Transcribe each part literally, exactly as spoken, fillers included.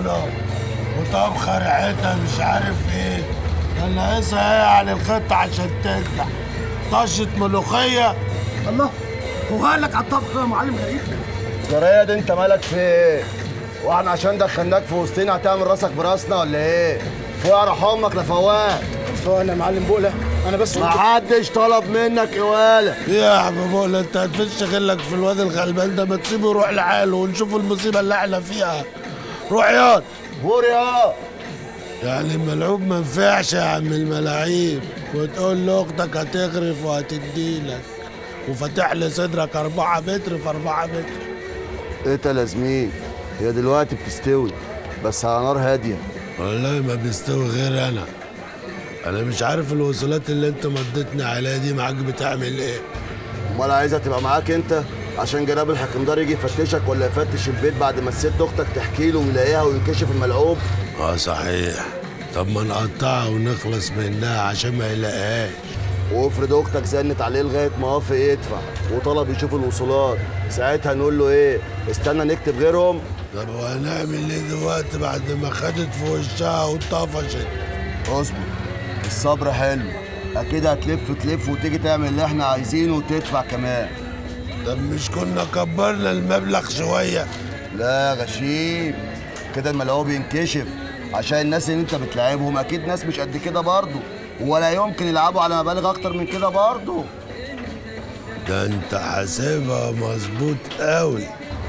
بطولة وطبخة ريحتها مش عارف ايه، كان ناقصها ايه على الخطة عشان تنجح؟ طشة ملوخية. الله، هو قال لك على الطبخ يا معلم غريب؟ جرايه دي انت مالك في ايه؟ واحنا عشان دخلناك في وسطنا هتعمل راسك براسنا ولا ايه؟ فوق روح امك يا فواز. فواز يا معلم بولا، انا بس ما حدش طلب منك قواله. ايه يا عم بولا، انت هتفش غلك في الواد الغلبان ده؟ ما تسيبه يروح لحاله ونشوف المصيبه اللي احنا فيها. روح ياض. غور ياض. يعني الملعوب ما ينفعش يا عم الملاعيب، وتقول لاختك هتغرف وهتديلك وفاتح لي صدرك أربعة متر في أربعة متر. ايه يا زميل؟ هي دلوقتي بتستوي بس على نار هاديه. والله ما بيستوي غير انا. انا مش عارف الوصولات اللي انت مضيتني عليها دي معاك بتعمل ايه؟ امال عايزها تبقى معاك انت عشان جناب الحكمدار يجي يفتشك ولا يفتش البيت بعد ما الست اختك تحكي له ويلاقيها وينكشف الملعوب؟ اه صحيح. طب ما نقطعها ونخلص منها عشان ما يلاقيهاش. وافرض اختك زنت عليه لغايه ما وافق يدفع وطلب يشوف الوصولات، ساعتها نقول له ايه؟ استنى نكتب غيرهم؟ طب وهنعمل ايه دلوقتي بعد ما خدت في وشها واتطفشت؟ اصبر، الصبر حلو، اكيد هتلف تلف وتيجي تعمل اللي احنا عايزينه وتدفع كمان. طب مش كنا كبرنا المبلغ شويه؟ لا غشيم، كده الملعوب ينكشف عشان الناس اللي انت بتلعبهم اكيد ناس مش قد كده برضه، ولا يمكن يلعبوا على مبالغ اكتر من كده برضه. ده انت حاسبها مظبوط قوي.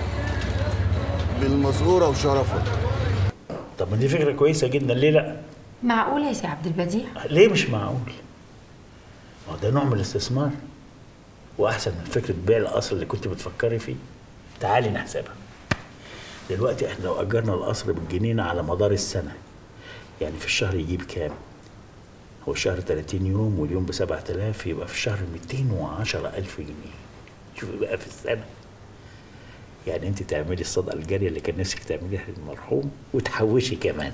بالمزورة وشرفك. طب ما دي فكرة كويسة جدا، ليه لا؟ معقولة يا سي عبد البديع؟ ليه مش معقول؟ ما ده نوع من الاستثمار وأحسن من فكرة بيع القصر اللي كنت بتفكري فيه. تعالي نحسبها. دلوقتي احنا لو أجرنا القصر بالجنينة على مدار السنة، يعني في الشهر يجيب كام؟ هو الشهر ثلاثين يوم واليوم ب سبعة آلاف، يبقى في الشهر مئتين وعشرة ألف جنيه. شوفي بقى في السنة. يعني انت تعملي الصدقه الجاريه اللي كان نفسك تعمليها للمرحوم وتحوشي كمان.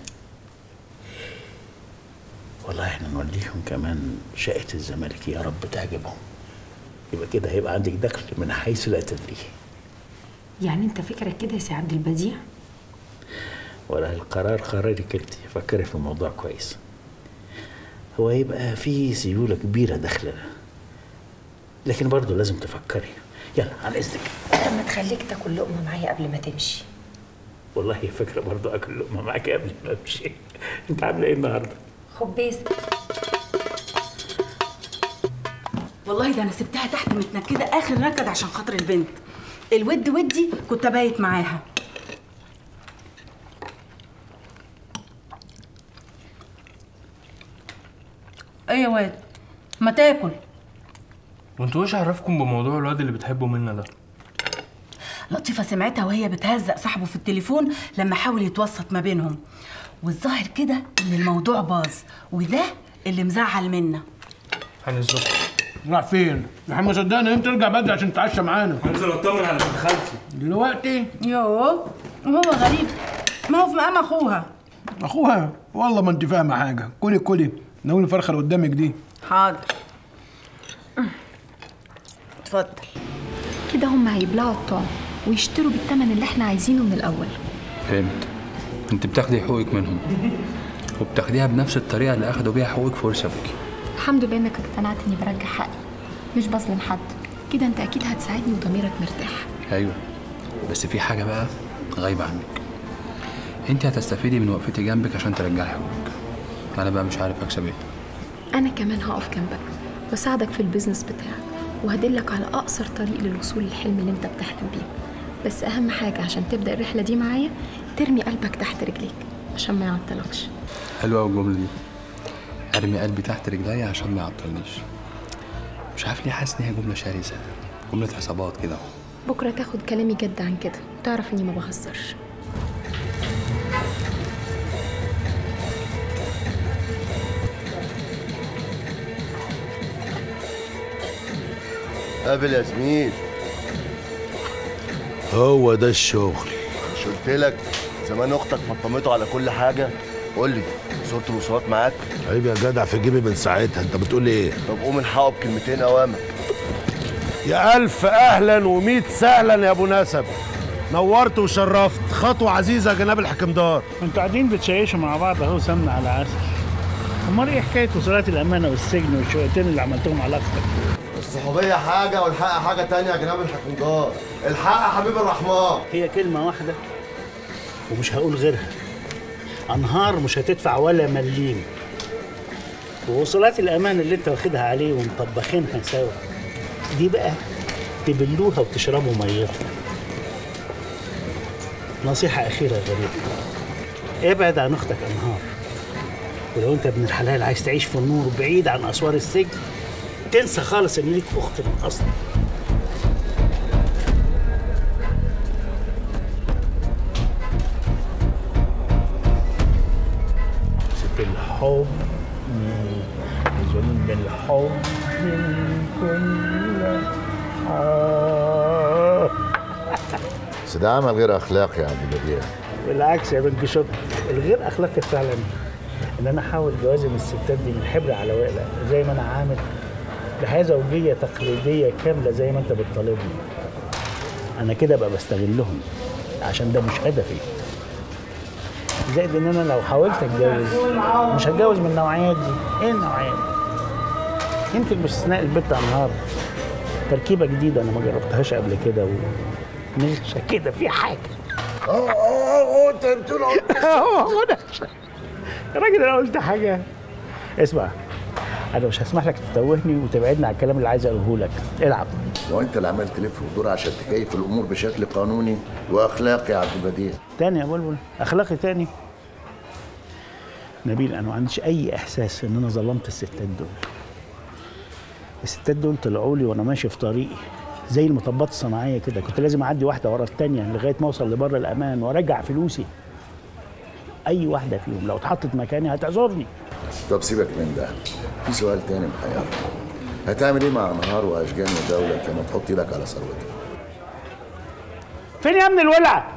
والله احنا نوليهم كمان شقه الزمالك، يا رب تعجبهم. يبقى كده هيبقى عندك دخل من حيث لا تدري. يعني انت فكرك كده يا سي عبد البديع؟ ولا القرار قرارك انت، فكري في الموضوع كويس. هو هيبقى في سيوله كبيره داخلنا، لكن برضه لازم تفكري. يلا عن اذنك. طب ما تخليك تاكل لقمه معايا قبل ما تمشي. والله هي فكره برضه اكل لقمه معاك قبل ما امشي. انت عامله ايه النهارده؟ خبيز. والله ده انا سبتها تحت متنكده اخر نكد عشان خاطر البنت. الود ودي كنت بايت معاها. ايه يا واد، ما تاكل. وانتوا ايش عرفكم بموضوع الواد اللي بتحبه منا ده؟ لطيفه سمعتها وهي بتهزق صاحبه في التليفون لما حاول يتوسط ما بينهم، والظاهر كده ان الموضوع باظ، وده اللي مزعل منا. هنزلك. راح فين؟ احنا ما صدقنا امتى ترجع بدري عشان تتعشى معانا. هنزل اطمن على بنت خالتي دلوقتي؟ يوه وهو غريب، ما هو في مقام اخوها. اخوها؟ والله ما انت فاهمه حاجه. كلي كلي ناولي الفرخه اللي قدامك دي. حاضر. اتفضل. كده هم هيبلعوا الطعم ويشتروا بالثمن اللي احنا عايزينه من الاول. فهمت. انت بتاخدي حقوقك منهم وبتاخديها بنفس الطريقه اللي اخدوا بيها حقوقك في ورث ابوكي. الحمد لله انك اقتنعت اني برجع حقي، مش بظلم حد. كده انت اكيد هتساعدني وضميرك مرتاح. ايوه، بس في حاجه بقى غايبه عنك. انت هتستفيدي من وقفتي جنبك عشان ترجعي حقوقك. انا بقى مش عارف اكسب ايه. انا كمان هقف جنبك واساعدك في البيزنس بتاعك، وهدلك على اقصر طريق للوصول للحلم اللي انت بتحلم بيه. بس اهم حاجه عشان تبدا الرحله دي معايا، ترمي قلبك تحت رجليك عشان ما يعطلكش. حلوه قوي الجمله دي، ارمي قلبي تحت رجلي عشان ما يعطلنيش. مش عارف ليه حاسس ان هي جمله شرسه، جمله حسابات كده. بكره تاخد كلامي جد عن كده وتعرف اني ما بهزرش. قابل يا زميل. هو ده الشغل. مش قلت لك زمان اختك فطمته على كل حاجه؟ قول لي صورة الوصولات معاك؟ عيب يا جدع في جيبي من ساعتها. انت بتقول ايه؟ طب قوم الحقه بكلمتين اوامر. يا الف اهلا وميت سهلا يا ابو نسب. نورت وشرفت، خطوه عزيزه يا جناب الحكمدار. انتوا قاعدين بتشيشوا مع بعض اهو سمنه على عسل. امال ايه حكايه وصولات الامانه والسجن والشويتين اللي عملتهم على اختك؟ الصحوبيه حاجه والحق حاجه تانية يا جناب الحكمدار. الحق يا حبيب الرحمن. هي كلمه واحده ومش هقول غيرها. انهار مش هتدفع ولا مليم. ووصولات الامان اللي انت واخدها عليه ومطبخينها سوا دي بقى تبلوها وتشربوا ميتها. نصيحه اخيره يا غريب، ابعد عن اختك انهار، ولو انت ابن الحلال عايز تعيش في النور بعيد عن اسوار السجن تنسى خالص ان ليك اخت من اصلا. ست الحب ظلم الحب كل حب. بس ده عمل غير اخلاقي يا عبد البديع. بالعكس يا بنك شط، الغير اخلاقي فعلا ان انا احاول جوازم الستات دي من حبر على وقلة زي ما انا عامل لحياه زوجيه تقليديه كامله زي ما انت بتطالبني. انا كده ابقى بستغلهم عشان ده مش هدفي. زائد ان انا لو حاولت اتجوز مش هتجوز من النوعيات دي. ايه النوعيات دي؟ يمكن باستثناء البت انهار، تركيبه جديده انا ما جربتهاش قبل كده ونغشه كده في حاجه. اه اه اه انت بتقول يا راجل انا قلت حاجه. اسمع، انا مش هسمح لك تتوهني وتبعدني عن الكلام اللي عايز اقوله لك. العب. لو انت اللي عمال تلف وتدور عشان تكيف الامور بشكل قانوني واخلاقي يا عبد البديع. تاني يا بلبل، اخلاقي تاني؟ نبيل انا ما عنديش اي احساس ان انا ظلمت الستات دول. الستات دول طلعوا لي وانا ماشي في طريقي زي المطبات الصناعيه كده، كنت لازم اعدي واحده ورا الثانيه لغايه ما اوصل لبر الامان وارجع فلوسي. اي واحده فيهم لو اتحطت مكاني هتعذرني. طب سيبك من ده، في سؤال تاني محيرني. هتعمل ايه مع نهار واشجان ودولة لما تحط ايدك على ثروتها؟ فين يا ابن الولع؟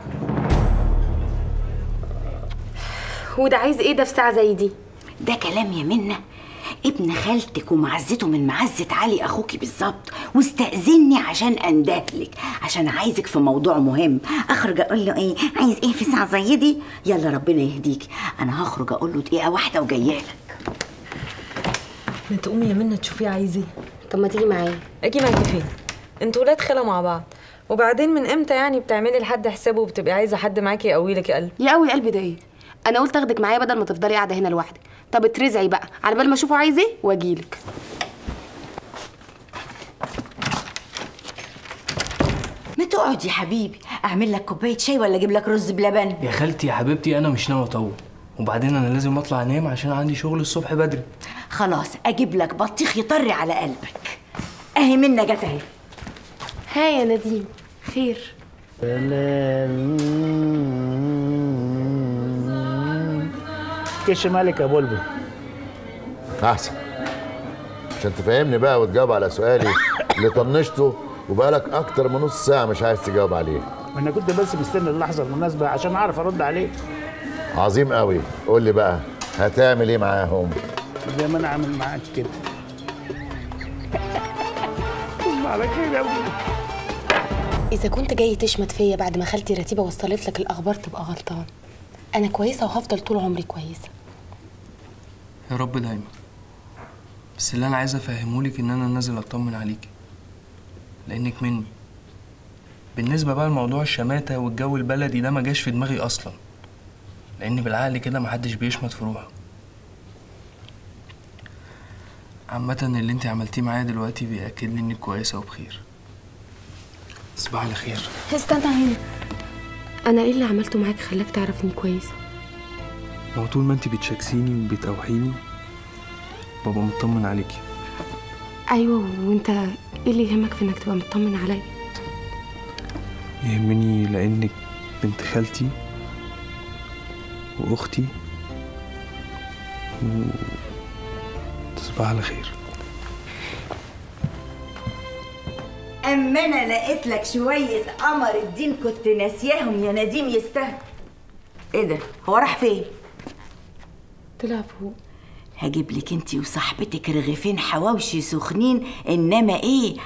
وده عايز ايه ده في ساعه زي دي؟ ده كلام يا منى، ابن خالتك ومعزته من معزه علي اخوكي بالظبط، واستاذني عشان اندهلك عشان عايزك في موضوع مهم. اخرج اقول له ايه عايز ايه في ساعه زي دي؟ يلا ربنا يهديك، انا هخرج اقول له دقيقه واحده وجايه لك. ما تقومي يا منى تشوفيه عايز ايه. طب ما تيجي معايا. اجي معاكي فين؟ انتوا ولاد خاله مع بعض، وبعدين من امتى يعني بتعملي لحد حسابه وبتبقي عايزه حد معاكي يقوي لك قلب؟ يقوي قلبي ده ايه؟ انا قلت اخدك معايا بدل ما تفضلي قاعده هنا لوحدك. طب اترزعي بقى على بال ما اشوفه عايز ايه واجيلك. ما تقعد يا حبيبي، اعمل لك كوبايه شاي ولا اجيب لك رز بلبن؟ يا خالتي يا حبيبتي انا مش ناوي اطول، وبعدين انا لازم اطلع انام عشان عندي شغل الصبح بدري. خلاص اجيب لك بطيخ يطري على قلبك. اهي منى جت اهي. ها يا نديم خير؟ كش مالك يا بلبل. احسن عشان تفهمني بقى وتجاوب على سؤالي اللي طنشته وبقالك اكتر من نص ساعه مش عايز تجاوب عليه. انا كنت بس مستني اللحظه المناسبه عشان اعرف ارد عليك. عظيم قوي، قول لي بقى هتعمل ايه معاهم؟ زي ما انا عامل معاك كده. اسمع على كده. اذا كنت جاي تشمت فيا بعد ما خالتي رتيبه وصلت لك الاخبار تبقى غلطان. انا كويسه وهفضل طول عمري كويسه. يا رب دايما. بس اللي انا عايز افهمهولك ان انا نازل اطمن عليكي لانك مني. بالنسبه بقى لموضوع الشماته والجو البلدي ده ما جاش في دماغي اصلا، لان بالعقل كده محدش بيشمت في روحه. عامه اللي انت عملتيه معايا دلوقتي بيأكد لي انك كويسه وبخير. تصبحي على خير. استنى هنا، انا ايه اللي عملته معاك خلاك تعرف اني كويسه؟ ما هو طول ما انت بتشاكسيني وبتوحيني بابا مطمن عليكي. ايوه، وانت ايه اللي يهمك في انك تبقى مطمن عليا؟ يهمني لانك بنت خالتي واختي و تصبح على خير. اما انا لقيت لك شويه قمر الدين كنت ناسياهم يا نديم يستاهل. ايه ده؟ هو راح فين؟ طلع فوق. هجيب لك انتي وصاحبتك رغيفين حواوشي سخنين، انما ايه